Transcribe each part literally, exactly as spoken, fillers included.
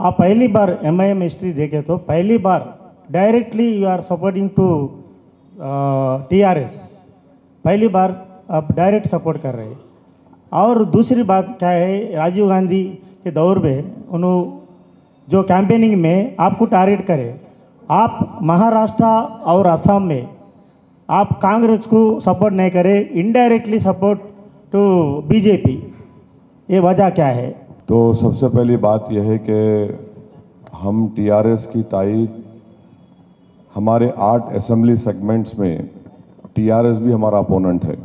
आप पहली बार एम आई एम हिस्ट्री देखे तो पहली बार directly you are supporting to T R S, पहली बार आप डायरेक्ट सपोर्ट कर रहे हैं। और दूसरी बात क्या है, राजीव गांधी के दौर में उन्होंने जो कैंपेनिंग में आपको टारगेट करे, आप महाराष्ट्र और असम में आप कांग्रेस को सपोर्ट नहीं करें, इनडायरेक्टली सपोर्ट टू बीजेपी, ये वजह क्या है? तो सबसे पहली बात यह है कि हम टीआरएस की तायीद हमारे आठ असेंबली सेगमेंट्स में टीआरएस भी हमारा अपोनेंट है,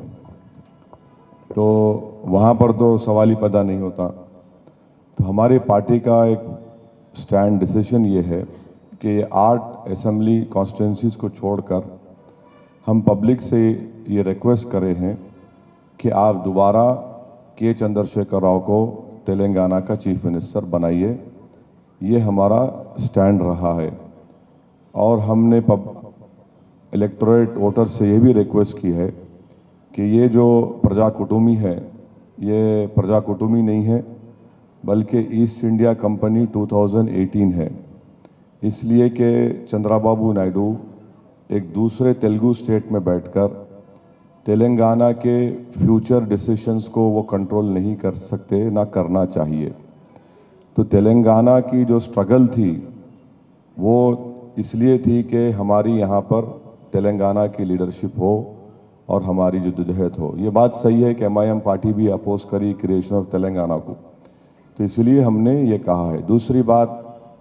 तो वहाँ पर तो सवाल ही पैदा नहीं होता। तो हमारी पार्टी का एक स्टैंड डिसीजन ये है कि ये आठ असेंबली कॉन्स्टिट्यूंसीज को छोड़कर हम पब्लिक से ये रिक्वेस्ट करे हैं कि आप दोबारा के चंद्रशेखर राव को तेलंगाना का चीफ मिनिस्टर बनाइए। ये हमारा स्टैंड रहा है और हमने पब इलेक्टोरेट वोटर से ये भी रिक्वेस्ट की है कि ये जो प्रजा कुटुंबी है, ये प्रजा कुटुंबी नहीं है बल्कि ईस्ट इंडिया कंपनी दो हज़ार अठारह है। इसलिए कि चंद्रबाबू नायडू एक दूसरे तेलुगु स्टेट में बैठकर तेलंगाना के फ्यूचर डिसीशंस को वो कंट्रोल नहीं कर सकते, ना करना चाहिए। तो तेलंगाना की जो स्ट्रगल थी वो इसलिए थी कि हमारी यहाँ पर तेलंगाना की लीडरशिप हो और हमारी जद्दोजहद हो। ये बात सही है कि एम आई एम पार्टी भी अपोज करी क्रिएशन ऑफ तेलंगाना को, तो इसलिए हमने ये कहा है। दूसरी बात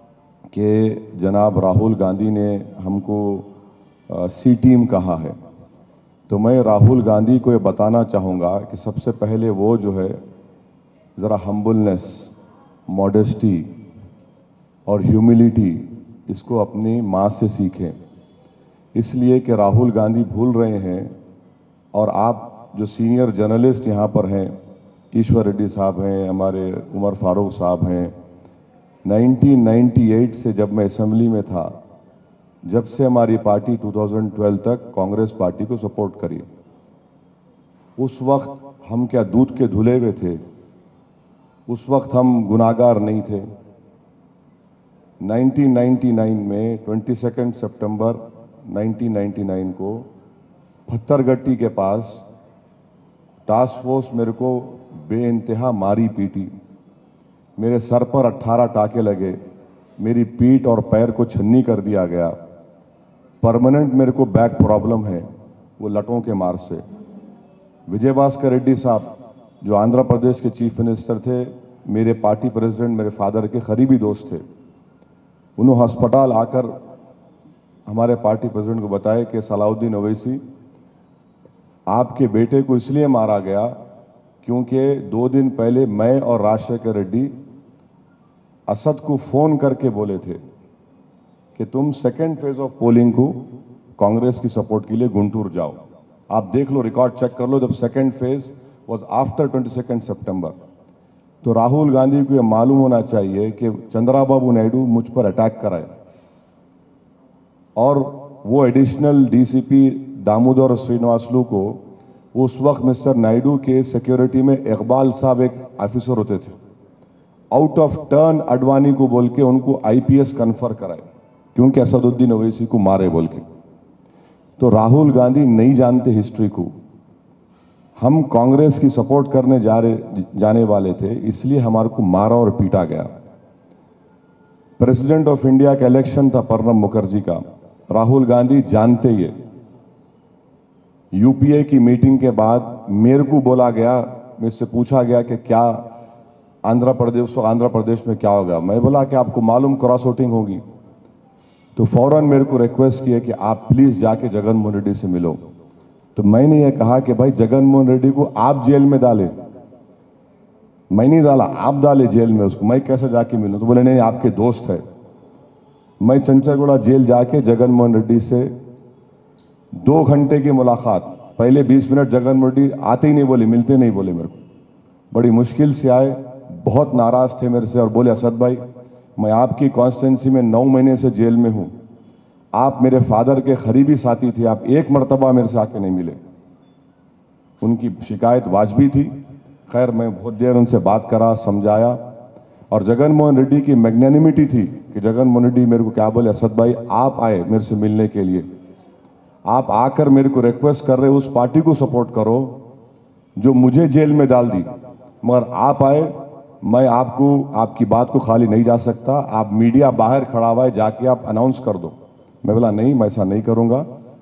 कि जनाब राहुल गांधी ने हमको सी टीम कहा है, तो मैं राहुल गांधी को ये बताना चाहूँगा कि सबसे पहले वो जो है ज़रा हम्बलनेस, मॉडेस्टी और ह्यूमिलिटी इसको अपनी माँ से सीखें। इसलिए कि राहुल गांधी भूल रहे हैं और आप जो सीनियर जर्नलिस्ट यहाँ पर हैं, ईश्वर रेड्डी साहब हैं, हमारे उमर फारूक साहब हैं, उन्नीस सौ अट्ठानवे से जब मैं असेंबली में था, जब से हमारी पार्टी दो हज़ार बारह तक कांग्रेस पार्टी को सपोर्ट करी, उस वक्त हम क्या दूध के धुले हुए थे? उस वक्त हम गुनाहगार नहीं थे। उन्नीस सौ निन्यानवे में बाईस सितंबर उन्नीस सौ निन्यानवे को पत्थरगट्टी के पास टास्क फोर्स मेरे को बेइंतहा मारी पीटी, मेरे सर पर अठारह टाके लगे, मेरी पीठ और पैर को छन्नी कर दिया गया, परमानेंट मेरे को बैक प्रॉब्लम है वो लटों के मार से। विजय भास्कर रेड्डी साहब जो आंध्र प्रदेश के चीफ मिनिस्टर थे, मेरे पार्टी प्रेसिडेंट, मेरे फादर के करीबी दोस्त थे, उन्होंने अस्पताल आकर हमारे पार्टी प्रेसिडेंट को बताया कि असादुद्दीन ओवैसी आपके बेटे को इसलिए मारा गया क्योंकि दो दिन पहले मैं और राजशेखर रेड्डी असद को फोन करके बोले थे कि तुम सेकेंड फेज ऑफ पोलिंग को कांग्रेस की सपोर्ट के लिए गुंटूर जाओ। आप देख लो, रिकॉर्ड चेक कर लो, जब सेकेंड फेज वाज आफ्टर बाईस सितंबर। तो राहुल गांधी को यह मालूम होना चाहिए कि चंद्रबाबू नायडू मुझ पर अटैक कराए और वो एडिशनल डीसीपी दामोदर श्रीनिवासलू को उस वक्त मिस्टर नायडू के सिक्योरिटी में इकबाल साहब एक ऑफिसर होते थे, आउट ऑफ टर्न अडवाणी को बोल के उनको आईपीएस कन्फर कराए क्योंकि असदुद्दीन ओवैसी को मारे बोल के। तो राहुल गांधी नहीं जानते हिस्ट्री को। हम कांग्रेस की सपोर्ट करने जा रहे जाने वाले थे, इसलिए हमारे को मारा और पीटा गया। प्रेसिडेंट ऑफ इंडिया का इलेक्शन था प्रणब मुखर्जी का, राहुल गांधी जानते ये। यूपीए की मीटिंग के बाद मेरे को बोला गया, मुझसे पूछा गया कि क्या आंध्र प्रदेश तो आंध्र प्रदेश में क्या होगा। मैं बोला कि आपको मालूम क्रॉस वोटिंग होगी। तो फौरन मेरे को रिक्वेस्ट किया कि आप प्लीज जाके जगन मोहन रेड्डी से मिलो। तो मैंने ये कहा कि भाई जगन मोहन रेड्डी को आप जेल में डाले, मैं नहीं डाला, आप डाले जेल में उसको, मैं कैसे जाके मिलूं? तो बोले नहीं, आपके दोस्त है। मैं चंचलगुड़ा जेल जाके जगन मोहन रेड्डी से दो घंटे की मुलाकात, पहले बीस मिनट जगन मोहन रेड्डी आते ही नहीं बोले, मिलते नहीं बोले मेरे को, बड़ी मुश्किल से आए, बहुत नाराज थे मेरे से और बोले असद भाई मैं आपकी कॉन्स्टिट्यूंसी में नौ महीने से जेल में हूं, आप मेरे फादर के करीबी साथी थे, आप एक मर्तबा मेरे से आके नहीं मिले। उनकी शिकायत वाजबी थी। खैर मैं बहुत देर उनसे बात करा, समझाया, और जगनमोहन रेड्डी की मैग्नेनिमिटी थी कि जगनमोहन रेड्डी मेरे को क्या बोले, असद भाई आप आए मेरे से मिलने के लिए, आप आकर मेरे को रिक्वेस्ट कर रहे हो उस पार्टी को सपोर्ट करो जो मुझे जेल में डाल दी, मगर आप आए, मैं आपको आपकी बात को खाली नहीं जा सकता, आप मीडिया बाहर खड़ा हुआ है, जाके आप अनाउंस कर दो। मैं बोला नहीं, मैं ऐसा नहीं करूंगा।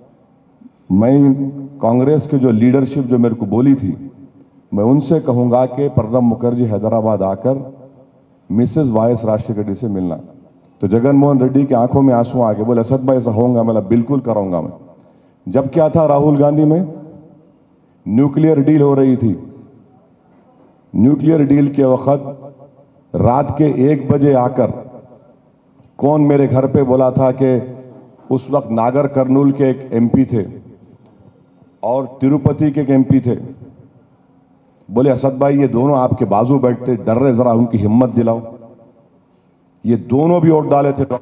मैं कांग्रेस के जो लीडरशिप जो मेरे को बोली थी, मैं उनसे कहूंगा कि प्रणब मुखर्जी हैदराबाद आकर मिसेस वायस राजशेखर से मिलना। तो जगनमोहन रेड्डी की आंखों में आंसू आ गए, बोले असद भाई ऐसा होगा? मैं बोला बिल्कुल कराऊंगा मैं। जब क्या था राहुल गांधी में, न्यूक्लियर डील हो रही थी। न्यूक्लियर डील के वक्त रात के एक बजे आकर कौन मेरे घर पे बोला था कि उस वक्त नागर कर्नूल के एक एमपी थे और तिरुपति के एक एमपी थे, बोले असद भाई ये दोनों आपके बाजू बैठते, डर रहे, जरा उनकी हिम्मत दिलाओ। ये दोनों भी वोट डाले थे।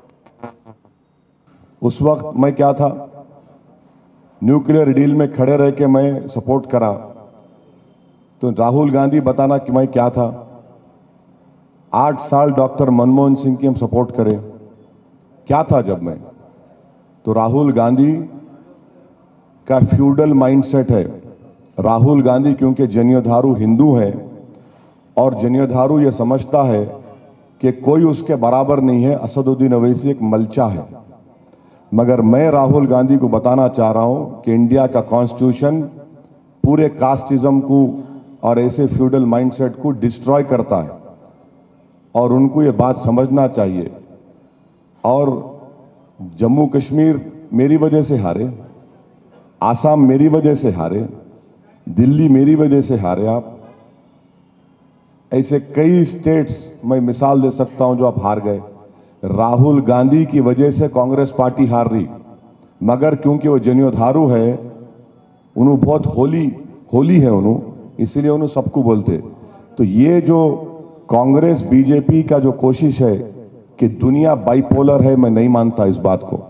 उस वक्त मैं क्या था, न्यूक्लियर डील में खड़े रह के मैं सपोर्ट करा। तो राहुल गांधी बताना कि मैं क्या था, आठ साल डॉक्टर मनमोहन सिंह की हम सपोर्ट करें, क्या था जब मैं। तो राहुल गांधी का फ्यूडल माइंडसेट है। राहुल गांधी क्योंकि जनियोधारू हिंदू है और जनियोधारू ये समझता है कि कोई उसके बराबर नहीं है, असदुद्दीन ओवैसी एक मलचा है। मगर मैं राहुल गांधी को बताना चाह रहा हूं कि इंडिया का कॉन्स्टिट्यूशन पूरे कास्टिज्म को और ऐसे फ्यूडल माइंडसेट को डिस्ट्रॉय करता है और उनको ये बात समझना चाहिए। और जम्मू कश्मीर मेरी वजह से हारे, आसाम मेरी वजह से हारे, दिल्ली मेरी वजह से हारे आप। ऐसे कई स्टेट्स मैं मिसाल दे सकता हूं जो आप हार गए। राहुल गांधी की वजह से कांग्रेस पार्टी हार रही, मगर क्योंकि वो जनियोधारू है, उन्होंने बहुत होली होली है उन्होंने, इसलिए उन्होंने सबको बोलते। तो ये जो कांग्रेस बीजेपी का जो कोशिश है कि दुनिया बाइपोलर है, मैं नहीं मानता इस बात को।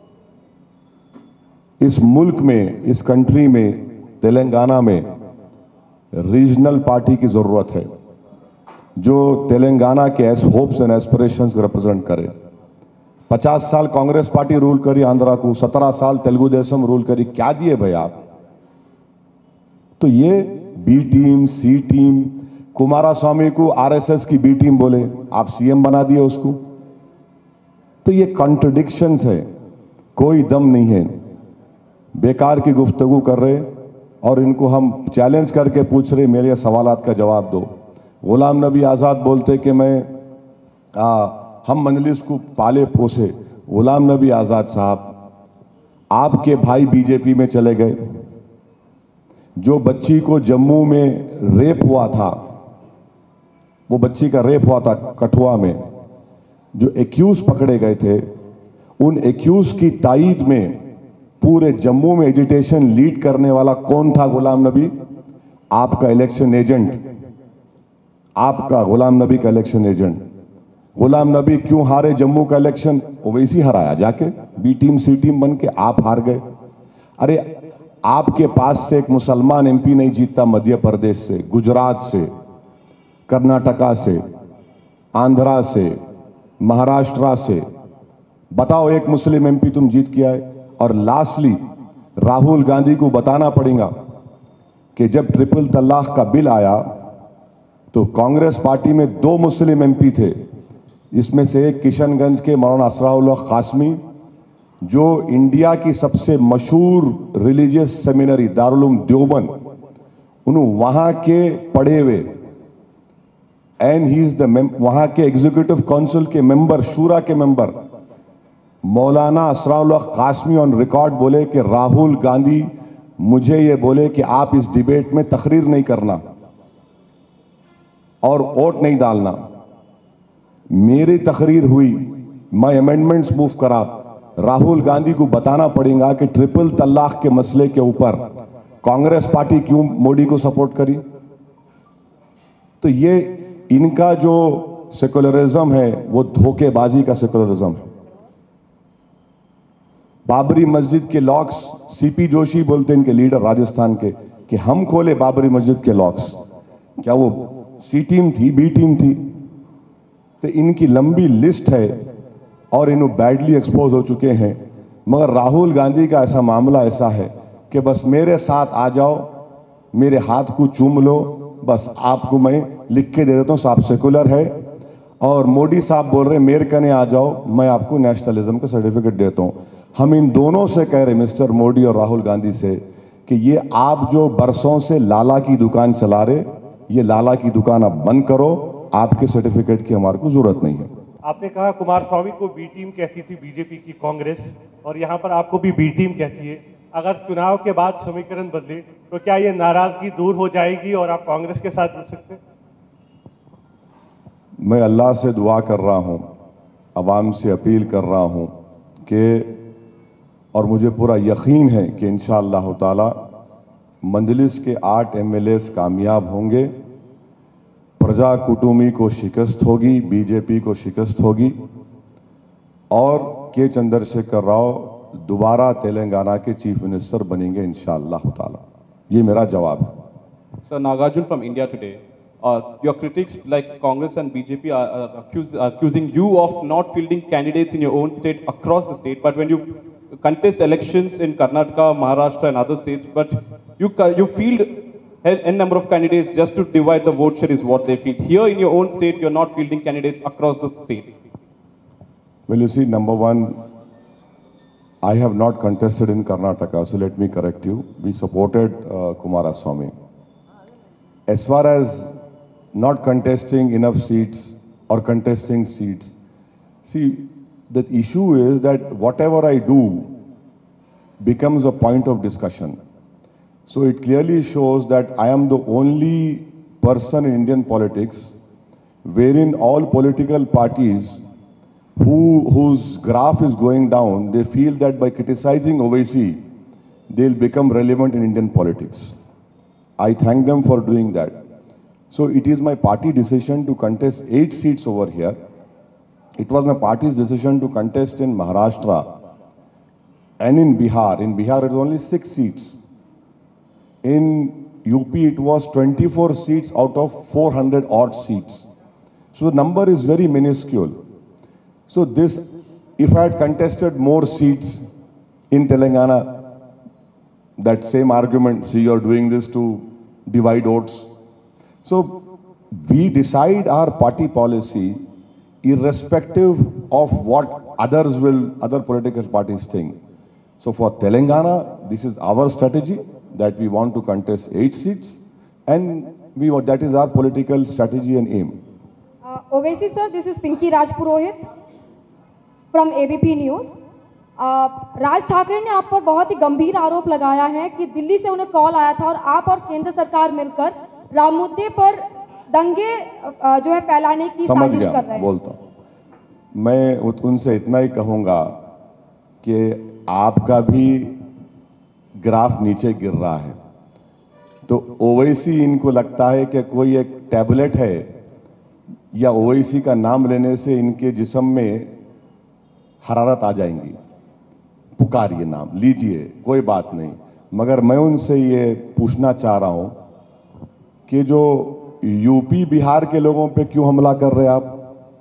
इस मुल्क में, इस कंट्री में, तेलंगाना में रीजनल पार्टी की जरूरत है जो तेलंगाना के एस होप्स एंड एस्पिरेशंस को रिप्रेजेंट करे। पचास साल कांग्रेस पार्टी रूल करी आंध्रा को, सत्रह साल तेलुगु देशम रूल करी, क्या दिए भाई आप। तो ये B team, C team, Kumaraswamy को आरएसएस की बी टीम बोले, आप सीएम बना दिए उसको। तो ये कॉन्ट्रडिक्शंस है, कोई दम नहीं है, बेकार की गुफ्तगू कर रहे और इनको हम चैलेंज करके पूछ रहे मेरे सवालात का जवाब दो। गुलाम नबी आजाद बोलते कि मैं आ, हम मजलिस को पाले पोसे। गुलाम नबी आजाद साहब, आपके भाई बीजेपी में चले गए। जो बच्ची को जम्मू में रेप हुआ था, वो बच्ची का रेप हुआ था कठुआ में, जो एक्यूज पकड़े गए थे, उन एक्यूज की ताईद में पूरे जम्मू में एजिटेशन लीड करने वाला कौन था? गुलाम नबी, आपका इलेक्शन एजेंट, आपका गुलाम नबी का इलेक्शन एजेंट। गुलाम नबी क्यों हारे जम्मू का इलेक्शन? ओवैसी हराया जाके, बी टीम सी टीम बन के आप हार गए। अरे आपके पास से एक मुसलमान एमपी नहीं जीतता, मध्य प्रदेश से, गुजरात से, कर्नाटका से, आंध्रा से, महाराष्ट्र से, बताओ एक मुस्लिम एमपी तुम जीत के आए। और लास्टली राहुल गांधी को बताना पड़ेगा कि जब ट्रिपल तलाक का बिल आया तो कांग्रेस पार्टी में दो मुस्लिम एमपी थे, इसमें से एक किशनगंज के मौलाना असराउल्लाह कासमी, जो इंडिया की सबसे मशहूर रिलीजियस सेमिनरी दारुल उलूम देवबंद, उन्होंने वहां के पढ़े हुए, एंड ही इज द वहां के एग्जीक्यूटिव काउंसिल के मेंबर, शूरा के member, Maulana असराउल्लाह Qasmi on record बोले कि राहुल गांधी मुझे ये बोले कि आप इस डिबेट में तकरीर नहीं करना और वोट नहीं डालना। मेरी तकरीर हुई, मैं अमेंडमेंट्स मूव करा। राहुल गांधी को बताना पड़ेगा कि ट्रिपल तलाक के मसले के ऊपर कांग्रेस पार्टी क्यों मोदी को सपोर्ट करी। तो ये इनका जो सेकुलरिज्म है वो धोखेबाजी का सेकुलरिज्म है। बाबरी मस्जिद के लॉक्स, सीपी जोशी बोलते हैं इनके लीडर राजस्थान के, कि हम खोले बाबरी मस्जिद के लॉक्स। क्या वो सी टीम थी, बी टीम थी? तो इनकी लंबी लिस्ट है और इन्हों बैडली एक्सपोज हो चुके हैं। मगर राहुल गांधी का ऐसा मामला ऐसा है कि बस मेरे साथ आ जाओ, मेरे हाथ को चूम लो, बस आपको मैं लिख के दे देता हूं, आप सेकुलर है। और मोदी साहब बोल रहे मेरे कने आ जाओ, मैं आपको नेशनलिज्म का सर्टिफिकेट देता हूं। हम इन दोनों से कह रहे मिस्टर मोदी और राहुल गांधी से कि ये आप जो बरसों से लाला की दुकान चला रहे, ये लाला की दुकान अब बंद करो, आपके सर्टिफिकेट की हमारे को जरूरत नहीं है। आपने कहा कुमार स्वामी को बी टीम कहती थी बीजेपी की कांग्रेस, और यहां पर आपको भी बी टीम कहती है। अगर चुनाव के बाद समीकरण बदले तो क्या ये नाराजगी दूर हो जाएगी और आप कांग्रेस के साथ जुड़ सकते हैं? मैं अल्लाह से दुआ कर रहा हूं, अवाम से अपील कर रहा हूं कि, और मुझे पूरा यकीन है कि इंशाअल्लाह ताला मंजलिस के आठ एमएलएस कामयाब होंगे, प्रजा कुटुंबी को शिकस्त होगी, बीजेपी को शिकस्त होगी और के चंद्रशेखर राव दोबारा तेलंगाना के चीफ मिनिस्टर बनेंगे इंशाअल्लाह ताला। ये मेरा जवाब है। Sir, Nagarjun from India today. Uh, your critics like Congress and B J P are, are accuse, accusing you of not fielding candidates in your own state across the state, but when you contest elections in Karnataka, Maharashtra and other states, but you you field n number of candidates just to divide the vote share is what they feel. Here in your own state, you're not fielding candidates across the state. Well, you see, number one, I have not contested in Karnataka, so let me correct you. We supported uh, Kumaraswamy. As far as not contesting enough seats or contesting seats, see, the issue is that whatever I do becomes a point of discussion. So it clearly shows that I am the only person in Indian politics wherein all political parties who, whose graph is going down, they feel that by criticizing Owaisi, they'll become relevant in Indian politics. I thank them for doing that. So it is my party decision to contest eight seats over here. It was my party's decision to contest in Maharashtra and in Bihar. In Bihar, it was only six seats. In U P, it was twenty-four seats out of four hundred odd seats. So the number is very minuscule. So this, if I had contested more seats in Telangana, that same argument, see, you're doing this to divide votes. So we decide our party policy irrespective of what others will, other political parties think. So for Telangana, this is our strategy that we want to contest eight seats, and we that is our political strategy and aim. Uh, Owaisi sir, this is Pinky Rajpurohit from A B P News. uh, Raj Thackeray ने आप पर बहुत ही गंभीर आरोप लगाया है कि दिल्ली से उन्हें कॉल आया था और आप और केंद्र सरकार मिलकर राम मुद्दे पर दंगे uh, जो है फैलाने की साजिश कर रहे हैं। बोलता हूं मैं उनसे इतना ही कहूंगा कि आपका भी ग्राफ नीचे गिर रहा है, तो ओवैसी इनको लगता है कि कोई एक टैबलेट है या ओवैसी का नाम लेने से इनके जिस्म में हरारत आ जाएंगी। पुकारिए, नाम लीजिए, कोई बात नहीं। मगर मैं उनसे ये पूछना चाह रहा हूं कि जो यूपी बिहार के लोगों पे क्यों हमला कर रहे हैं आप,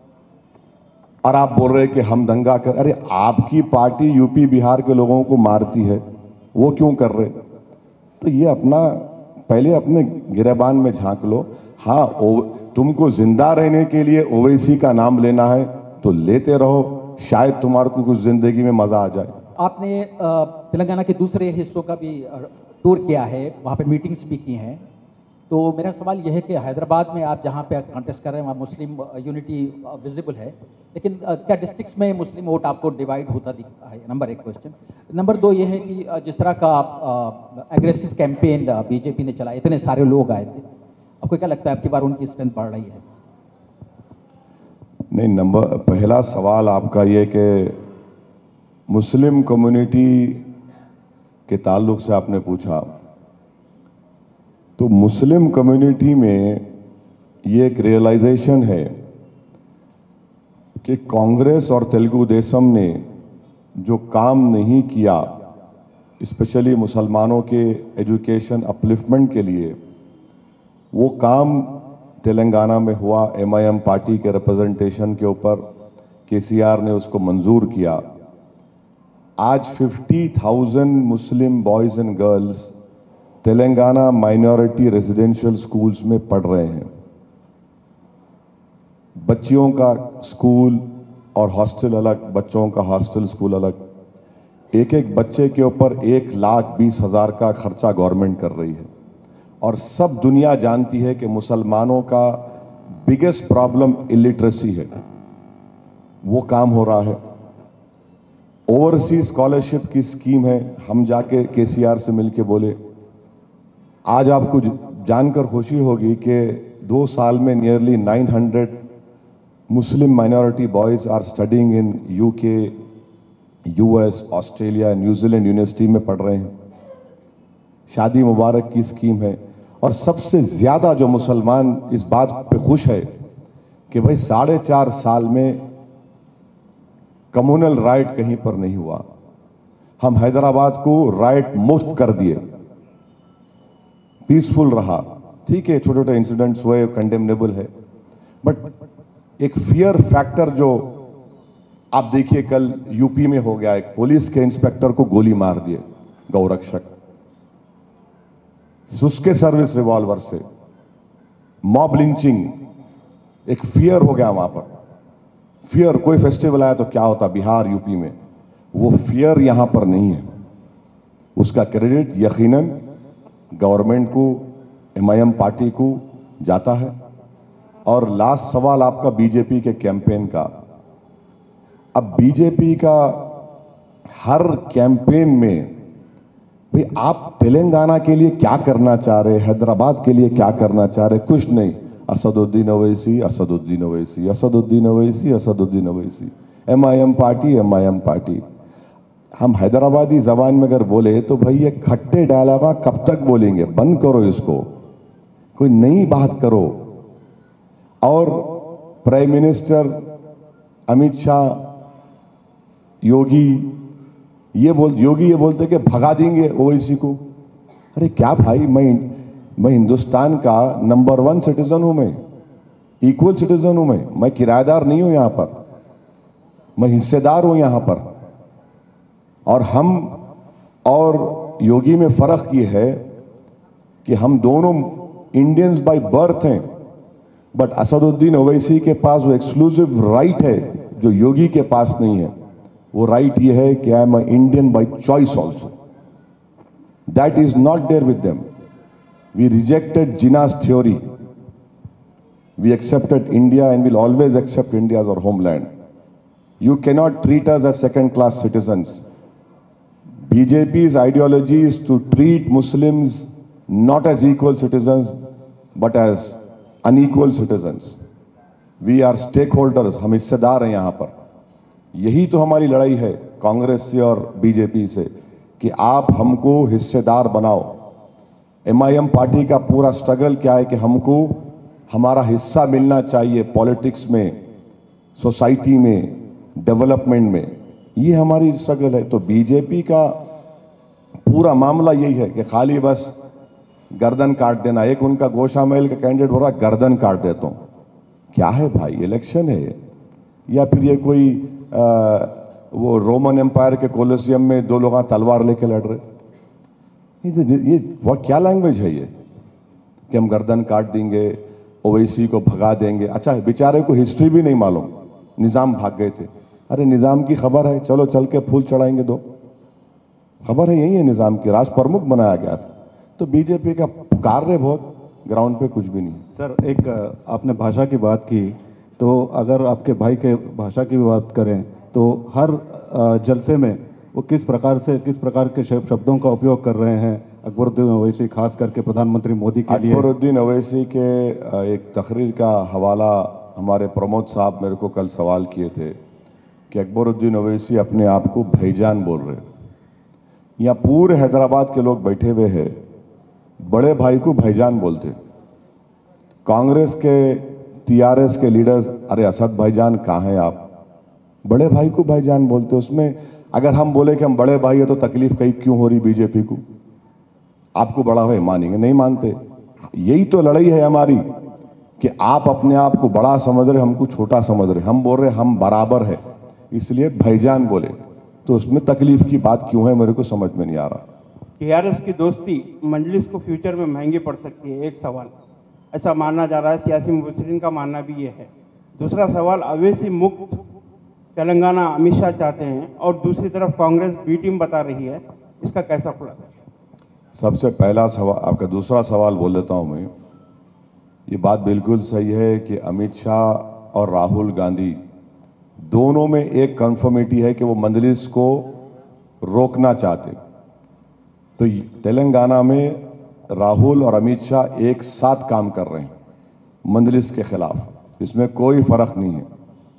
और आप बोल रहे हैं कि हम दंगा कर, अरे आपकी पार्टी यूपी बिहार के लोगों को मारती है, वो क्यों कर रहे? तो ये अपना पहले अपने गिरेबान में झांक लो। हाँ, तुमको जिंदा रहने के लिए ओवैसी का नाम लेना है तो लेते रहो, शायद तुम्हारे को कुछ जिंदगी में मजा आ जाए। आपने तेलंगाना के दूसरे हिस्सों का भी टूर किया है, वहाँ पे मीटिंग्स भी की हैं, तो मेरा सवाल यह है कि हैदराबाद में आप जहाँ पे कॉन्टेस्ट कर रहे हैं वहाँ मुस्लिम यूनिटी विजिबल है, लेकिन क्या डिस्ट्रिक्ट्स में मुस्लिम वोट आपको डिवाइड होता दिखता है? नंबर एक क्वेश्चन। नंबर दो ये है कि जिस तरह का एग्रेसिव कैंपेन बीजेपी ने चलाया, इतने सारे लोग आए थे, आपको क्या लगता है आपकी बार उनकी स्ट्रेंथ बढ़ रही है? नहीं, नंबर पहला सवाल आपका ये कि मुस्लिम कम्युनिटी के ताल्लुक से आपने पूछा, तो मुस्लिम कम्युनिटी में ये एक रियलाइजेशन है कि कांग्रेस और तेलुगु देशम ने जो काम नहीं किया, स्पेशली मुसलमानों के एजुकेशन अपलिफ्टमेंट के लिए, वो काम तेलंगाना में हुआ एमआईएम पार्टी के रिप्रेजेंटेशन के ऊपर केसीआर ने उसको मंजूर किया। आज पचास हज़ार Muslim boys and girls Telangana minority residential schools में पढ़ रहे हैं। बच्चियों का स्कूल और हॉस्टल अलग, बच्चों का हॉस्टल स्कूल अलग। एक एक बच्चे के ऊपर एक लाख बीस हजार का खर्चा गवर्नमेंट कर रही है। और सब दुनिया जानती है कि मुसलमानों का बिगेस्ट प्रॉब्लम इलिटरेसी है। वो काम हो रहा है। ओवरसीज स्कॉलरशिप की स्कीम है। हम जाके केसीआर से मिलके बोले, आज आपको जानकर खुशी होगी कि दो साल में नियरली नौ सौ Muslim minority boys are studying in UK, US, Australia, New Zealand university में पढ़ रहे हैं। शादी मुबारक की स्कीम है। और सबसे ज्यादा जो मुसलमान इस बात पे खुश है कि भाई साढ़े चार साल में कम्युनल राइट कहीं पर नहीं हुआ। हम हैदराबाद को राइट मुक्त कर दिए, पीसफुल रहा। ठीक है, छोटे छोटे इंसिडेंट्स हुए, कंडेमनेबल है, बट एक फियर फैक्टर जो आप देखिए कल यूपी में हो गया, एक पुलिस के इंस्पेक्टर को गोली मार दिए गौरक्षक, उसके सर्विस रिवॉल्वर से। मॉब लिंचिंग, एक फियर हो गया वहां पर। फियर, कोई फेस्टिवल आया तो क्या होता बिहार यूपी में, वो फियर यहां पर नहीं है। उसका क्रेडिट यकीनन गवर्नमेंट को, एमआईएम पार्टी को जाता है। और लास्ट सवाल आपका बीजेपी के कैंपेन का। अब बीजेपी का हर कैंपेन में भाई आप तेलंगाना के लिए क्या करना चाह रहे, हैदराबाद के लिए क्या करना चाह रहे, कुछ नहीं। Asaduddin Owaisi, Asaduddin Owaisi, Asaduddin Owaisi, Asaduddin Owaisi, MIM party, MIM party. हम हैदराबादी जबान में अगर बोले तो भाई ये खट्टे डायलॉग कब तक बोलेंगे? बंद करो इसको, कोई नई बात करो। और प्राइम मिनिस्टर अमित शाह, योगी ये बोल योगी ये बोलते कि भगा देंगे ओवैसी को। अरे क्या भाई, मैं मैं हिंदुस्तान का नंबर वन सिटीजन हूं, मैं इक्वल सिटीजन हूं, मैं मैं किराएदार नहीं हूं यहां पर, मैं हिस्सेदार हूं यहां पर। और हम और योगी में फर्क ये है कि हम दोनों इंडियंस बाय बर्थ हैं, बट असदुद्दीन ओवैसी के पास वो एक्सक्लूसिव राइट है जो योगी के पास नहीं है। वो राइट ये है कि I am a Indian by choice also. That is not there with them. We rejected Jinnah's theory. We accepted India and will always accept India as our homeland. You cannot treat us as second-class citizens. B J P's ideology is to treat Muslims not as equal citizens, but as unequal citizens. We are stakeholders. हम हिस्सेदार हैं यहां पर। यही तो हमारी लड़ाई है कांग्रेस से और बीजेपी से कि आप हमको हिस्सेदार बनाओ। एमआईएम पार्टी का पूरा स्ट्रगल क्या है कि हमको हमारा हिस्सा मिलना चाहिए पॉलिटिक्स में, सोसाइटी में, डेवलपमेंट में। ये हमारी स्ट्रगल है। तो बीजेपी का पूरा मामला यही है कि खाली बस गर्दन काट देना। एक उनका गोशामेल का कैंडिडेट हो रहा, गर्दन काट देता हूं। क्या है भाई, इलेक्शन है या फिर ये कोई आ, वो रोमन एम्पायर के कोलोसियम में दो लोग तलवार लेके लड़ रहे? ये, ये वो क्या लैंग्वेज है ये कि हम गर्दन काट देंगे, ओवैसी को भगा देंगे? अच्छा, बेचारे को हिस्ट्री भी नहीं मालूम, निजाम भाग गए थे। अरे निजाम की खबर है, चलो चल के फूल चढ़ाएंगे दो। खबर है यही है, निजाम की राष्ट्र प्रमुख बनाया गया था। तो बीजेपी का कार्य बहुत, ग्राउंड पे कुछ भी नहीं। सर, एक आपने भाषा की बात की, तो अगर आपके भाई के भाषा की बात करें तो हर जलसे में वो किस प्रकार से किस प्रकार के शब्दों का उपयोग कर रहे हैं अकबरुद्दीन ओवैसी, खास करके प्रधानमंत्री मोदी के लिए? अकबरुद्दीन ओवैसी के एक तकरीर का हवाला हमारे प्रमोद साहब मेरे को कल सवाल किए थे कि अकबरुद्दीन ओवैसी अपने आप को भाईजान बोल रहे। यहाँ पूरे हैदराबाद के लोग बैठे हुए हैं, बड़े भाई को भाईजान बोलते। कांग्रेस के, टीआरएस के लीडर्स, अरे असद भाईजान कहाँ हैं आप? बड़े भाई को भाईजान बोलते। उसमें अगर हम बोले कि हम बड़े भाई है तो तकलीफ कहीं क्यों हो रही बीजेपी को? आपको बड़ा भाई मानेंगे, नहीं मानते। यही तो लड़ाई है हमारी कि आप अपने आप को बड़ा समझ रहे, हमको छोटा समझ रहे। हम बोल रहे हम बराबर है, इसलिए भाईजान बोले, तो उसमें तकलीफ की बात क्यों है मेरे को समझ में नहीं आ रहा। टीआरएस की दोस्ती मजलिस को फ्यूचर में महंगी पड़ सकती है, एक सवाल ऐसा माना जा रहा है, सियासी मुबसरीन का मानना भी ये है। दूसरा सवाल, अवैसी मुक्त तेलंगाना अमित शाह चाहते हैं और दूसरी तरफ कांग्रेस बी टीम बता रही है, इसका कैसा खुलासा? सबसे पहला सवाल, आपका दूसरा सवाल बोल देता हूं मैं। ये बात बिल्कुल सही है कि अमित शाह और राहुल गांधी दोनों में एक कन्फर्मिटी है कि वो मजलिस को रोकना चाहते। तो तेलंगाना में राहुल और अमित शाह एक साथ काम कर रहे हैं मजलिस के खिलाफ, इसमें कोई फर्क नहीं है।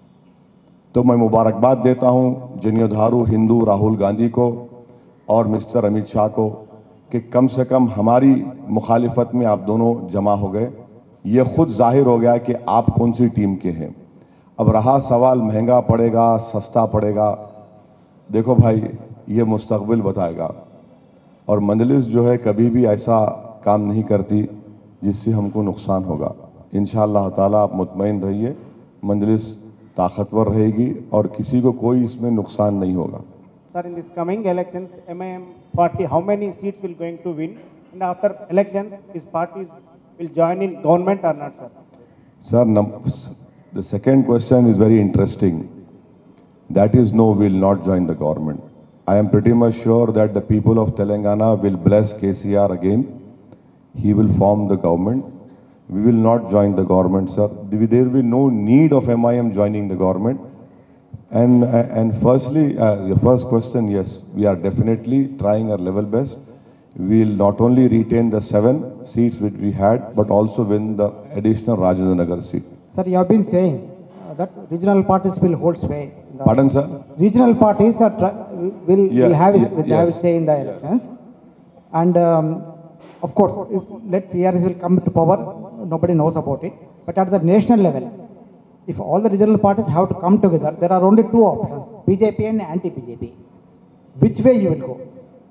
तो मैं मुबारकबाद देता हूं जनियोधारू हिंदू राहुल गांधी को और मिस्टर अमित शाह को कि कम से कम हमारी मुखालिफत में आप दोनों जमा हो गए। ये खुद जाहिर हो गया कि आप कौन सी टीम के हैं। अब रहा सवाल महंगा पड़ेगा सस्ता पड़ेगा, देखो भाई ये मुस्तकबिल बताएगा, और मजलिस जो है कभी भी ऐसा काम नहीं करती जिससे हमको नुकसान होगा। इंशाअल्लाह ताला आप मुतमईन रहिए, मजलिस ताकतवर रहेगी और किसी को कोई इसमें नुकसान नहीं होगा। Sir, in this coming elections, M I M party, how many seats will going to win? And after elections, these parties will join in government or not, sir? Sir, num- the second question is very interesting. That is no, will not join the government. I am pretty much sure that the people of Telangana will bless K C R again. He will form the government. We will not join the government, sir. There will be no need of M I M joining the government. And, and firstly, uh, the first question, yes, we are definitely trying our level best. We will not only retain the seven seats which we had, but also win the additional Rajendra Nagar seat. Sir, you have been saying uh, that regional parties will hold sway. in the- Pardon, sir? Regional parties are try, will, Yeah, will have, ye- will yes. have say in the elections. And um, of course, if let T R S will come to power, nobody knows about it. But at the national level, if all the regional parties have to come together, there are only two options, B J P and anti-B J P. Which way you will go?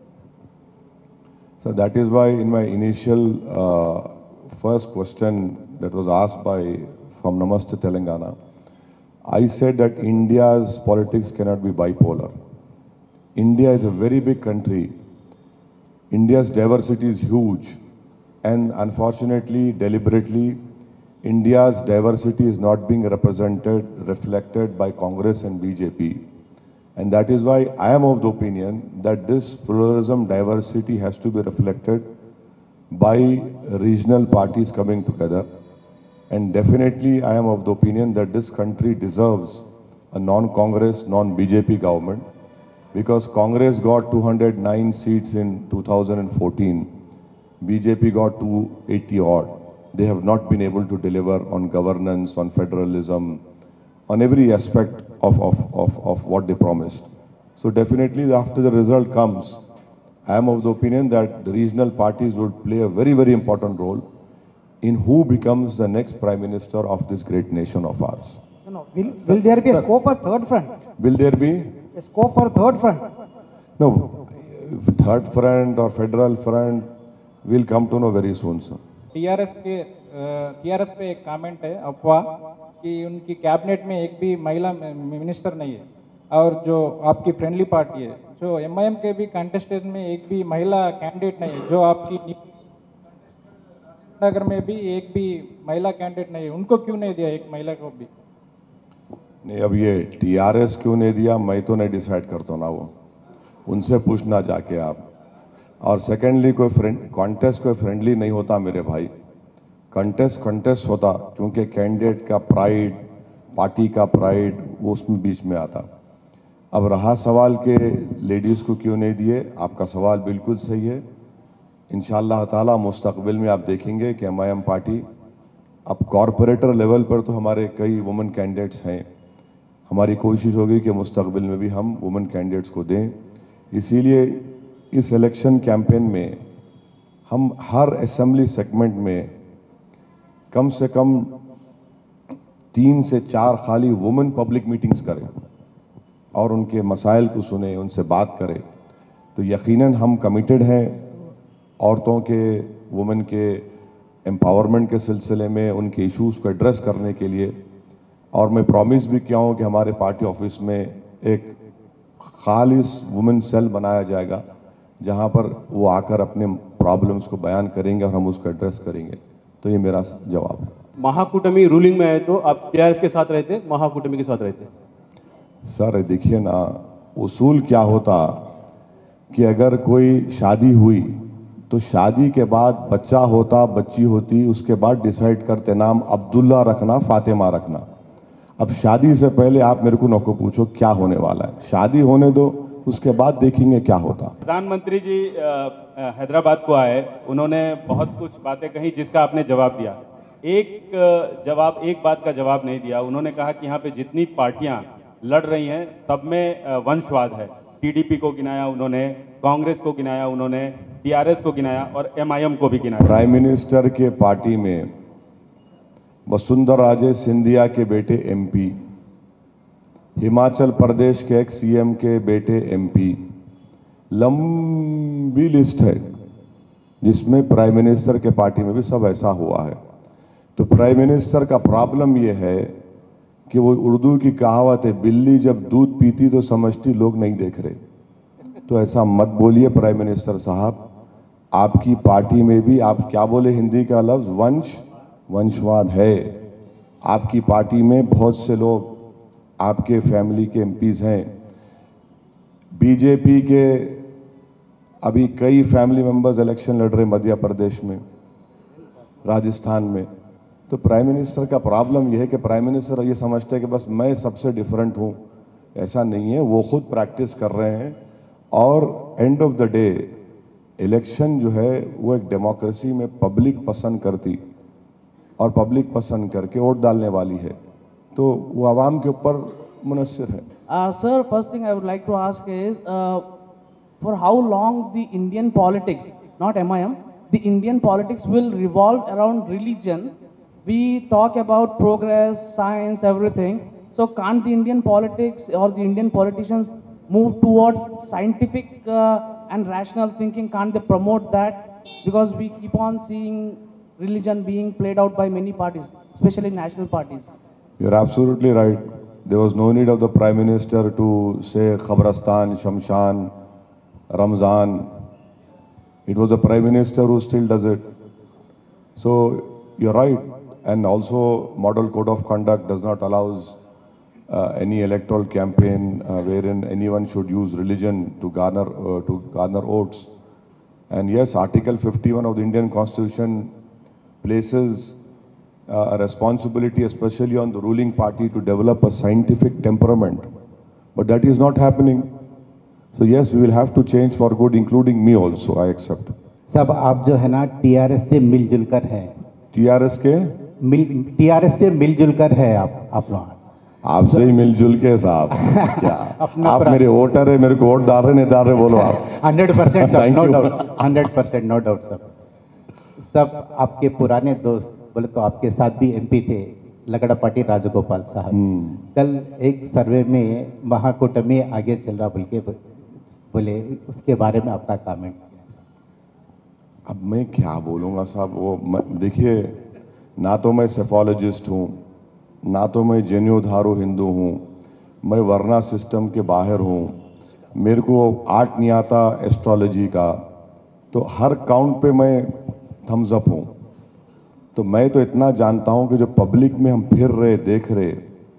So that is why in my initial uh, first question that was asked by from Namaste Telangana, I said that India's politics cannot be bipolar. India is a very big country. India's diversity is huge, and unfortunately, deliberately, India's diversity is not being represented, reflected by Congress and B J P. And that is why I am of the opinion that this pluralism, diversity has to be reflected by regional parties coming together. And definitely I am of the opinion that this country deserves a non-Congress, non-B J P government, because Congress got two hundred nine seats in two thousand fourteen, B J P got two hundred eighty odd. They have not been able to deliver on governance, on federalism, on every aspect of, of, of, of what they promised. So definitely after the result comes, I am of the opinion that the regional parties would play a very, very important role in who becomes the next Prime Minister of this great nation of ours. No, no. Will, will there be a scope for third front? Will there be? A scope for third front? No, third front or federal front will come to know very soon, sir. TRS के TRS पे एक comment है अफवाह कि उनकी cabinet में एक भी महिला मिनिस्टर नहीं है, और जो आपकी फ्रेंडली पार्टी है, जो एमआईएम के भी कंटेस्टेंट में एक भी महिला कैंडिडेट नहीं है, जो आपकी नगर में भी एक भी महिला कैंडिडेट नहीं है, उनको क्यों नहीं दिया एक महिला को भी? नहीं, अब ये टीआरएस क्यों नहीं दिया मैं तो नहीं डिसाइड करता ना, वो उनसे पूछना जाके आप। और सेकेंडली कोई फ्रेंड कॉन्टेस्ट कोई फ्रेंडली नहीं होता मेरे भाई, कॉन्टेस्ट कॉन्टेस्ट होता क्योंकि कैंडिडेट का प्राइड, पार्टी का प्राइड वो उसमें बीच में आता। अब रहा सवाल के लेडीज़ को क्यों नहीं दिए, आपका सवाल बिल्कुल सही है। इंशाअल्लाह ताला मुस्तकबिल में आप देखेंगे कि एमआईएम पार्टी अब कॉरपोरेटर लेवल पर तो हमारे कई वुमेन कैंडिडेट्स हैं, हमारी कोशिश होगी कि मुस्तकबिल में भी हम वुमेन कैंडिडेट्स को दें। इसीलिए इस इलेक्शन कैंपेन में हम हर असेंबली सेगमेंट में कम से कम तीन से चार खाली वुमेन पब्लिक मीटिंग्स करें और उनके मसाइल को सुने, उनसे बात करें। तो यकीनन हम कमिटेड हैं औरतों के, वुमेन के एम्पावरमेंट के सिलसिले में उनके इश्यूज़ को एड्रेस करने के लिए, और मैं प्रॉमिस भी किया हूँ कि हमारे पार्टी ऑफिस में एक खालिस वुमेन सेल बनाया जाएगा जहाँ पर वो आकर अपने प्रॉब्लम्स को बयान करेंगे और हम उसको एड्रेस करेंगे। तो ये मेरा जवाब है। महाकूटमी रूलिंग में आए तो आप टीआरएस के साथ रहते, महाकूटमी के साथ रहते? सर देखिए ना, उसूल क्या होता कि अगर कोई शादी हुई तो शादी के बाद बच्चा होता, बच्ची होती, उसके बाद डिसाइड करते नाम अब्दुल्ला रखना, फातिमा रखना। अब शादी से पहले आप मेरे को नको पूछो क्या होने वाला है, शादी होने दो, उसके बाद देखेंगे क्या होता। प्रधानमंत्री जी हैदराबाद को आए, उन्होंने बहुत कुछ बातें कही जिसका आपने जवाब दिया। एक जवाब एक बात का जवाब नहीं दिया। उन्होंने कहा कि यहाँ पे जितनी पार्टियां लड़ रही हैं सब में वंशवाद है। टीडीपी को गिनाया उन्होंने, कांग्रेस को गिनाया उन्होंने, टीआरएस को गिनाया और एमआईएम को भी गिनाया। प्राइम मिनिस्टर के पार्टी में वसुंधरा राजे सिंधिया के बेटे एमपी, हिमाचल प्रदेश के एक्स सीएम के बेटे एमपी, लंबी लिस्ट है जिसमें प्राइम मिनिस्टर के पार्टी में भी सब ऐसा हुआ है। तो प्राइम मिनिस्टर का प्रॉब्लम यह है कि वो उर्दू की कहावत है, बिल्ली जब दूध पीती तो समझती लोग नहीं देख रहे। तो ऐसा मत बोलिए प्राइम मिनिस्टर साहब, आपकी पार्टी में भी आप क्या बोले हिंदी का लफ्ज वंश वंशवाद है। आपकी पार्टी में बहुत से लोग आपके फैमिली के एमपीज हैं। बीजेपी के अभी कई फैमिली मेंबर्स इलेक्शन लड़ रहे मध्य प्रदेश में, राजस्थान में। तो प्राइम मिनिस्टर का प्रॉब्लम यह है कि प्राइम मिनिस्टर ये समझते हैं कि बस मैं सबसे डिफरेंट हूं। ऐसा नहीं है, वो खुद प्रैक्टिस कर रहे हैं। और end of the day election जो है वो एक डेमोक्रेसी में पब्लिक पसंद करती और पब्लिक पसंद करके वोट डालने वाली है, तो वो आवाम के ऊपर मुनस्सिर है। Sir, first thing I would like to ask is for how long the Indian politics, not M I M, the Indian politics will revolve around religion? We talk about progress, science, everything. So can't the Indian politics or the Indian politicians move towards scientific uh, and rational thinking? Can't they promote that? Because we keep on seeing religion being played out by many parties, especially national parties. You're absolutely right. There was no need of the Prime Minister to say Khabristan, Shamshan, Ramzan. It was the Prime Minister who still does it. So you're right. And also, Model Code of Conduct does not allow uh, any electoral campaign uh, wherein anyone should use religion to garner uh, to garner votes. And yes, Article fifty-one of the Indian Constitution places uh, a responsibility, especially on the ruling party, to develop a scientific temperament. But that is not happening. So yes, we will have to change for good, including me also. I accept. सब आप जो है ना TRS से मिलजुल कर है। TRS के मिल टीआरएस से मिलजुल कर है आप आप लोग। आपसे ही मिलजुल के साहब क्या आप मेरे वोटर है, मेरे को वोट डाल रहे नहीं डाल रहे, बोलो आप। Hundred percent no doubt, hundred percent no doubt sir. सब आपके पुराने दोस्त बोले तो आपके साथ भी एमपी थे, लगड़ापाटी राजगोपाल साहब। कल एक सर्वे में महाकूटमी आगे चल रहा बोल के बोले, उसके बारे में आपका कमेंट। अब मैं क्या बोलूँगा साहब, वो देखिए, ना तो मैं सेफोलॉजिस्ट हूँ, ना तो मैं जनेऊधारू हिंदू हूँ, मैं वर्ना सिस्टम के बाहर हूँ, मेरे को आर्ट नहीं आता एस्ट्रोलॉजी का, तो हर काउंट पे मैं थम्स अप हूँ। तो मैं तो इतना जानता हूँ कि जो पब्लिक में हम फिर रहे देख रहे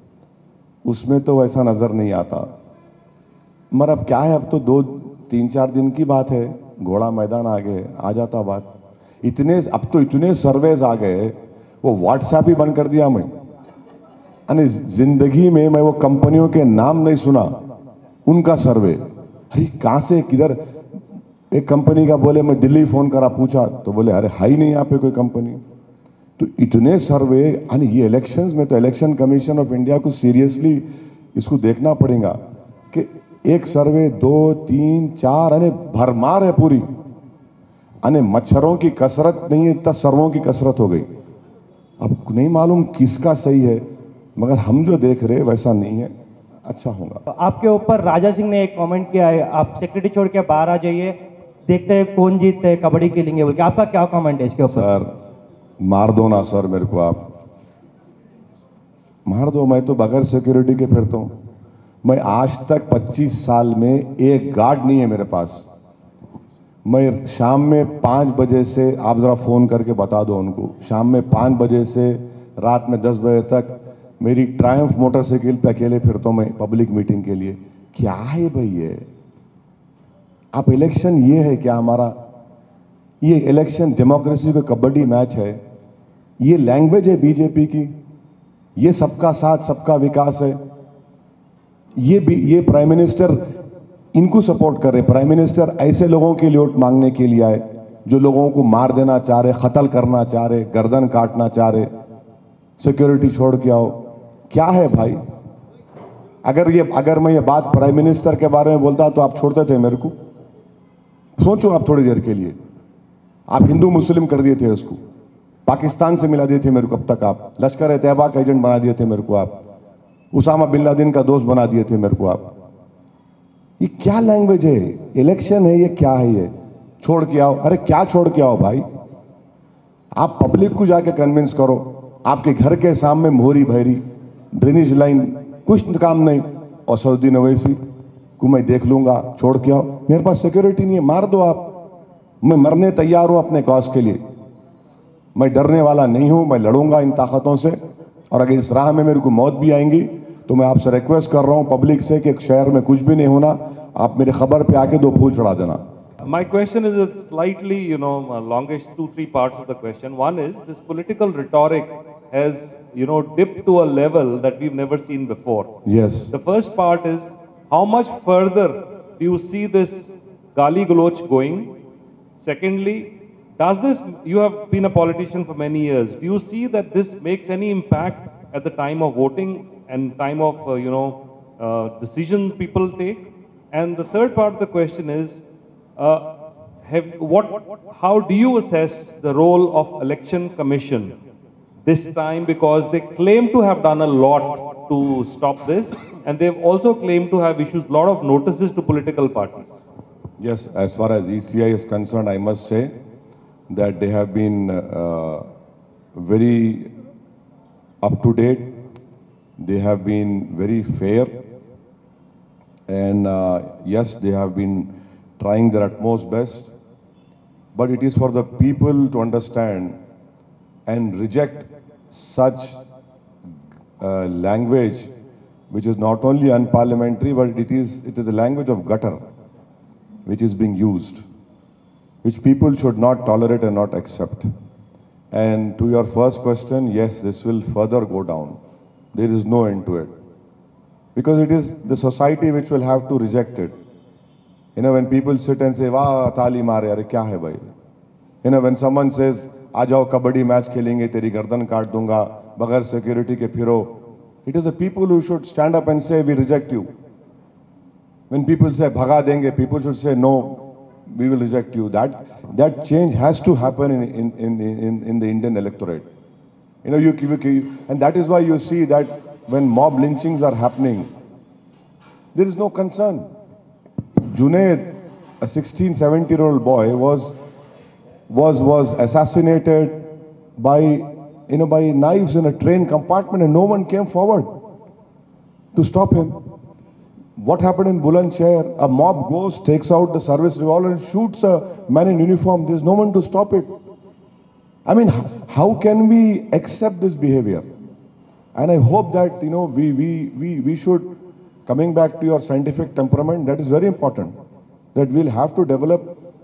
उसमें तो वैसा नज़र नहीं आता। मगर अब क्या है, अब तो दो तीन चार दिन की बात है, घोड़ा मैदान आ गए, आ जाता बात। इतने अब तो इतने सर्वेज आ गए, वो व्हाट्सएप ही बंद कर दिया मैं। अरे जिंदगी में मैं वो कंपनियों के नाम नहीं सुना, उनका सर्वे। अरे कहां से किधर, एक कंपनी का बोले, मैं दिल्ली फोन करा पूछा तो बोले अरे है ही नहीं यहाँ पे कोई कंपनी। तो इतने सर्वे, यानी ये इलेक्शंस में तो इलेक्शन कमीशन ऑफ इंडिया को सीरियसली इसको देखना पड़ेगा कि एक सर्वे दो तीन चार, अरे भरमार है पूरी। अरे मच्छरों की कसरत नहीं है, इतना सर्वों की कसरत हो गई। अब नहीं मालूम किसका सही है, मगर हम जो देख रहे वैसा नहीं है। अच्छा होगा। आपके ऊपर राजा सिंह ने एक कमेंट किया है, आप सेक्रेटरी छोड़ के बाहर आ जाइए, देखते हैं कौन जीतते हैं, कबड्डी खेलेंगे बोल के। आपका क्या कमेंट है इसके ऊपर? सर मार दो ना सर मेरे को, आप मार दो, मैं तो बगैर सिक्योरिटी के फिरता हूं। मैं आज तक पच्चीस साल में एक गार्ड नहीं है मेरे पास। मैं शाम में पाँच बजे से, आप जरा फोन करके बता दो उनको, शाम में पाँच बजे से रात में दस बजे तक मेरी ट्रायम्फ मोटरसाइकिल पे अकेले फिरता हूं मैं पब्लिक मीटिंग के लिए। क्या है भाई ये? आप इलेक्शन ये है क्या हमारा? ये इलेक्शन डेमोक्रेसी का कबड्डी मैच है? ये लैंग्वेज है बीजेपी की? ये सबका साथ सबका विकास है? ये भी ये प्राइम मिनिस्टर इनको सपोर्ट कर रहे? प्राइम मिनिस्टर ऐसे लोगों के लिए वोट मांगने के लिए आए जो लोगों को मार देना चाह रहे, कत्ल करना चाह रहे, गर्दन काटना चाह रहे, सिक्योरिटी छोड़ के आओ। क्या है भाई? अगर ये अगर मैं ये बात प्राइम मिनिस्टर के बारे में बोलता तो आप छोड़ते थे मेरे को? सोचो आप थोड़ी देर के लिए। आप हिंदू मुस्लिम कर दिए थे उसको, पाकिस्तान से मिला दिए थे मेरे को, अब तक आप लश्कर ए तैयबा का एजेंट बना दिए थे मेरे को, आप उसामा बिन लादेन का दोस्त बना दिए थे मेरे को आप। ये क्या लैंग्वेज है? इलेक्शन है ये? क्या है ये? छोड़ के आओ। अरे क्या छोड़ के आओ भाई? आप पब्लिक को जाके कन्विंस करो। आपके घर के सामने मोहरी भैरी, ड्रेनेज लाइन, कुछ काम नहीं। असदुद्दीन ओवैसी को मैं देख लूंगा, छोड़ के आओ। मेरे पास सिक्योरिटी नहीं है, मार दो आप। मैं मरने तैयार हूं अपने कॉज के लिए। मैं डरने वाला नहीं हूं, मैं लड़ूंगा इन ताकतों से। और अगर इस राह में मेरे को मौत भी आएंगी तो मैं आपसे रिक्वेस्ट कर रहा हूं पब्लिक से कि एक शहर में कुछ भी नहीं होना, आप मेरे खबर पे आके दो फूल चढ़ा देना। My question is a slightly, you know, uh, longish two, three parts of the question. One is this political rhetoric has, you know, dipped to a level that we've never seen before. Yes. The first part is how much further do you see this gali galoch going? Secondly, does this, you have been a politician for many years, do you see that this makes any impact at the time of voting and time of, uh, you know, uh, decisions people take? And the third part of the question is, uh, have, what, how do you assess the role of Election Commission this time? Because they claim to have done a lot to stop this, and they've also claimed to have issued a lot of notices to political parties. Yes, as far as E C I is concerned, I must say that they have been uh, very up to date. They have been very fair, and uh, yes, they have been trying their utmost best. But it is for the people to understand and reject such uh, language, which is not only unparliamentary, but it is it is a language of gutter, which is being used, which people should not tolerate and not accept. And to your first question, yes, this will further go down. There is no end to it. Because it is the society which will have to reject it. You know, when people sit and say, "Wah, tali mare, are kya hai bhai?" You know, when someone says, "Aa jao kabaddi match khelenge, teri gardan kaat dunga, bagair security ke phiro," it is the people who should stand up and say, "We reject you." When people say, "Bhaga denge," people should say, "No, we will reject you." That that change has to happen in in in in, in the Indian electorate. You know, you, you and that is why you see that when mob lynchings are happening, there is no concern. Junaid, a sixteen, seventeen year old boy, was was was assassinated by you know by knives in a train compartment, and no one came forward to stop him. What happened in Bulandshahr? A mob goes, takes out the service revolver and shoots a man in uniform. There's no one to stop it. I mean, how can we accept this behavior? And I hope that, you know, we, we, we, we should, coming back to your scientific temperament, that is very important. That we'll have to develop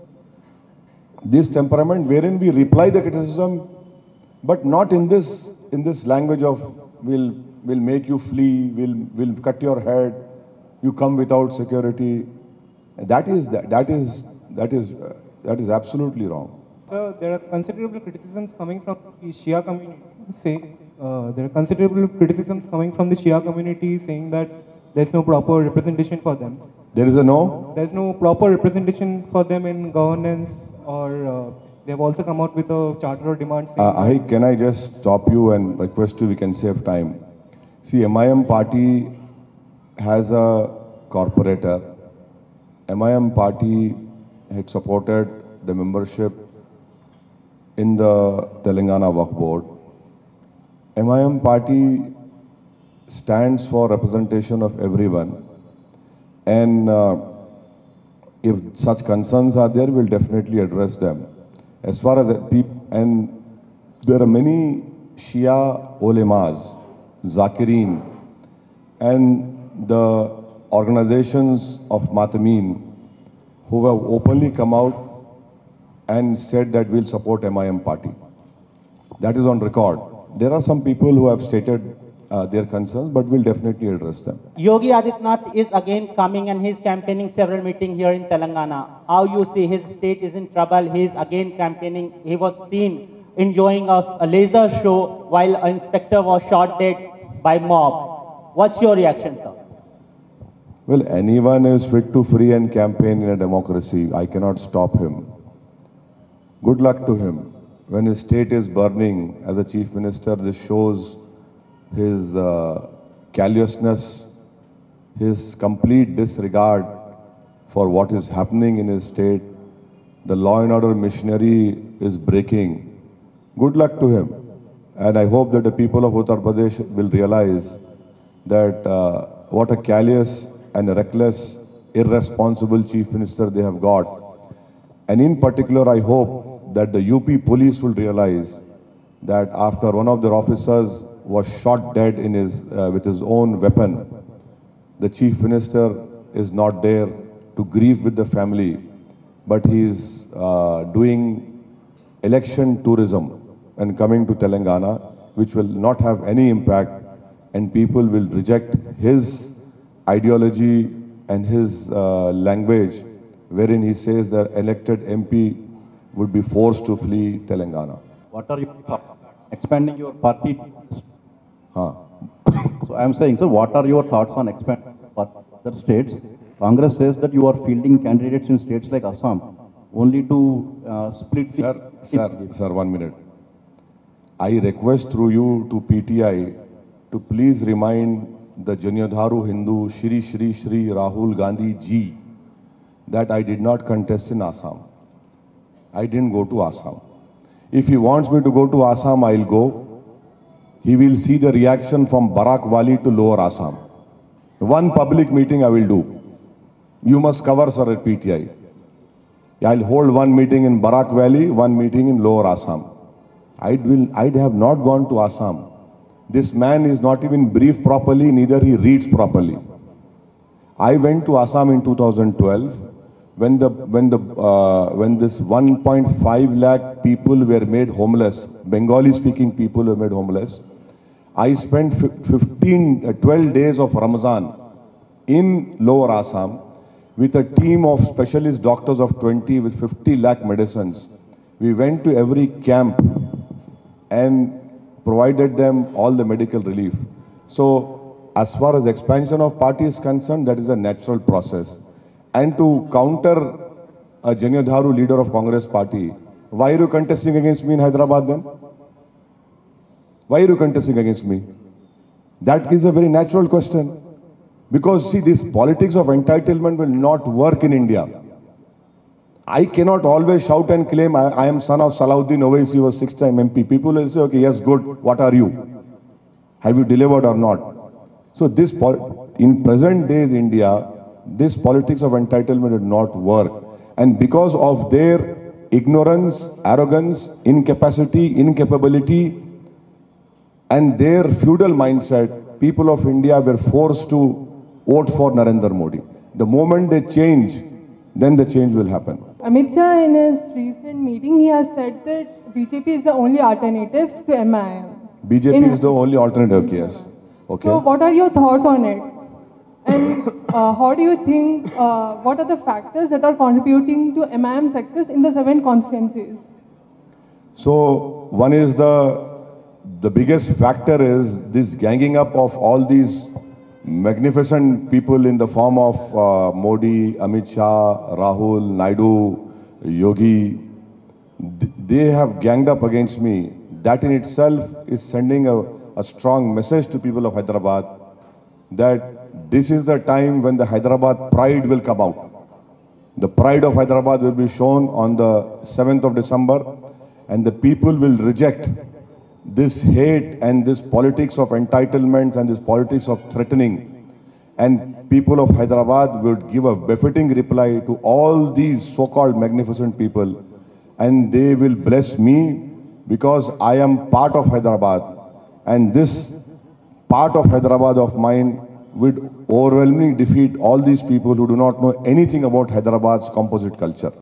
this temperament wherein we reply the criticism, but not in this, in this language of, we'll, we'll make you flee, we'll, we'll cut your head, you come without security. That is, that, that is, that is, uh, that is absolutely wrong. Sir, there are considerable criticisms coming from the Shia community. Say, uh, there are considerable criticisms coming from the Shia community saying that there's no proper representation for them. There is a no? There's no proper representation for them in governance, or uh, they've also come out with a charter or demand. Uh, I, can I just stop you and request you, we can save time. See, M I M party has a corporator. M I M party had supported the membership in the Telangana Waqf Board. M I M party stands for representation of everyone, and uh, if such concerns are there, we'll definitely address them. As far as people, and there are many Shia ulemas, Zakireen, and the organizations of Matameen who have openly come out and said that we'll support M I M party. That is on record. There are some people who have stated uh, their concerns, but we'll definitely address them. Yogi Adityanath is again coming and he's campaigning several meetings here in Telangana. How you see his state is in trouble, he is again campaigning. He was seen enjoying a, a laser show while an inspector was shot dead by mob. What's your reaction, sir? Well, anyone is fit to free and campaign in a democracy. I cannot stop him. Good luck to him. When his state is burning as a chief minister, this shows his uh, callousness, his complete disregard for what is happening in his state. The law and order machinery is breaking. Good luck to him. And I hope that the people of Uttar Pradesh will realize that uh, what a callous and reckless, irresponsible chief minister they have got. And in particular, I hope that the U P police will realize that after one of their officers was shot dead in his, uh, with his own weapon, the chief minister is not there to grieve with the family, but he is uh, doing election tourism and coming to Telangana, which will not have any impact, and people will reject his ideology and his uh, language, wherein he says that elected M P would be forced to flee Telangana. What are your thoughts? Expanding your party? Huh. So I am saying, sir, what are your thoughts on expanding other states? Congress says that you are fielding candidates in states like Assam, only to uh, split... Sir, sir, sir, one minute. I request through you to P T I to please remind the Janyodharu Hindu Shri Shri Shri Rahul Gandhi ji that I did not contest in Assam. I didn't go to Assam. If he wants me to go to Assam, I'll go. He will see the reaction from Barak Valley to Lower Assam. One public meeting I will do. You must cover, sir, at P T I. I'll hold one meeting in Barak Valley, one meeting in Lower Assam. I will, I'd have not gone to Assam. This man is not even briefed properly, neither he reads properly. I went to Assam in two thousand twelve when the when the uh, when this one point five lakh people were made homeless, Bengali-speaking people were made homeless. I spent fifteen, uh, twelve days of Ramazan in Lower Assam with a team of specialist doctors of twenty with fifty lakh medicines. We went to every camp and provided them all the medical relief. So, as far as expansion of party is concerned, that is a natural process. And to counter a Janyodharu leader of Congress party, why are you contesting against me in Hyderabad then? Why are you contesting against me? That is a very natural question. Because see, this politics of entitlement will not work in India. I cannot always shout and claim I, I am son of Asaduddin Owaisi, who was six-time M P. People will say, okay, yes, good, what are you? Have you delivered or not? So this, in present days India, this politics of entitlement will not work. And because of their ignorance, arrogance, incapacity, incapability, and their feudal mindset, people of India were forced to vote for Narendra Modi. The moment they change, then the change will happen. Amit Shah, in his recent meeting, he has said that B J P is the only alternative to M I M. B J P in is the only alternative, yes. Okay. So what are your thoughts on it? And uh, how do you think, uh, what are the factors that are contributing to M I M success in the seven constituencies? So one is the, the biggest factor is this ganging up of all these magnificent people in the form of uh, Modi, Amit Shah, Rahul, Naidu, Yogi. They have ganged up against me. That in itself is sending a, a strong message to people of Hyderabad that this is the time when the Hyderabad pride will come out. The pride of Hyderabad will be shown on the seventh of December. and the people will reject this hate and this politics of entitlements and this politics of threatening, and people of Hyderabad would give a befitting reply to all these so-called magnificent people, and they will bless me because I am part of Hyderabad, and this part of Hyderabad of mine would overwhelmingly defeat all these people who do not know anything about Hyderabad's composite culture.